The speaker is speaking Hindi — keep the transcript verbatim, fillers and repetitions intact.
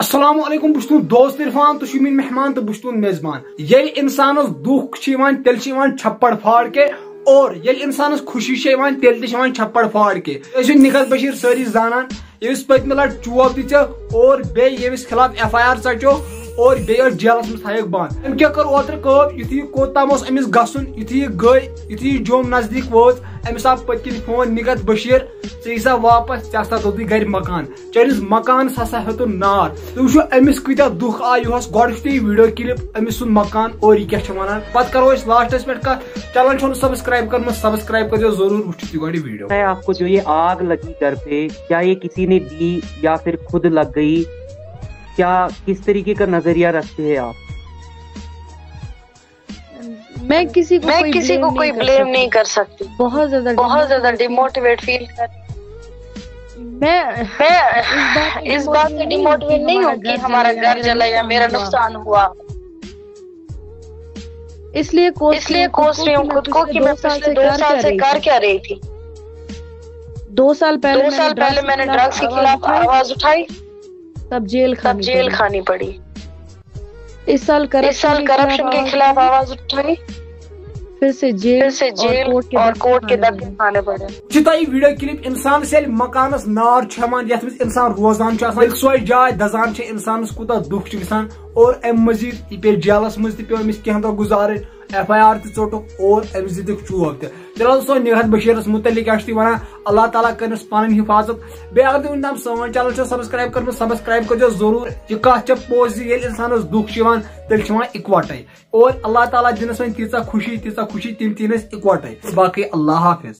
अस्सलाम वालेकुम बुश दोस्त इरफान तो मीन मेहमान तो बुश मेजबान। ये इंसान दुख तेल छप्पड़ फाड़ के और ये इंसान खुशी तेल छप्पड़ फाड़ के निखत बशीर सारी जानान यमिस पत्म लट चोब दिच और बे यमिस खिलाफ एफ आई आर चचो और बे जेलस मज थक बंद। अम क्या कर ओतर कब यु कोताम अमिस गसन यु गई यु जोम नजदीक वोत अमिस आव पत्किन फोन निगत बशीर सा वापस चा दोत गर मकान चलिस मकान हसा हेतु नार तो वो अमिस कत दुख आय गोड वीडियो क्लिप अमिस सुन मकान और यह क्या वन पे करो लास्टस पे कत चलन सब्सक्राइब कर सब्सक्राइब कर जरूर वो वीडियो। आपको जो ये आग लगी घर पे क्या ये किसी ने दी या फिर खुद लग गई, क्या किस तरीके का नजरिया रखते हैं आप? मैं किसी को मैं कोई किसी को कोई ब्लेम नहीं कर सकती। बहुत ज्यादा बहुत ज्यादा डिमोटिवेट फील कर मैं मैं इस बात से डिमोटिवेट नहीं हूँ कि हमारा घर जला या मेरा नुकसान हुआ। इसलिए कोस इसलिए कोस रही हूँ खुद को कि मैं पिछले दो साल से कर क्या रही थी। दो साल पहले दो साल पहले मैंने ड्रग्स के खिलाफ आवाज उठाई, तब जेल तब जेल खानी पड़ी। इस साल करप्शन के खिलाफ आवाज उठाई, फिर से जेल फिर से जेल और कोर्ट के दबके खाने पड़े। वीडियो क्लिप इंसान से मकानस नार छमान यथ इंसान रोजान सोए जाय दजान इंसान कूत दुख गसान और अम मजीद पे जेलस मज पे कह दह गुजार एफ आई आर तोट और अमिस दिख चोब तल सो निगत बशीरस मुतलिक वन अल्लाह ताला कर पन हिफाजत बे अगर तुम नाम सन चैनल सब्सक्राइब कर सब्सक्राइब कर जरूर यह कत पोज ये इंसान दुख तेल इकवटे और अल्लाह ताला दिनस वन तीचा खुशी तीचा खुशी तम तीन इकवटे बाकी अल्लाह हाफिज।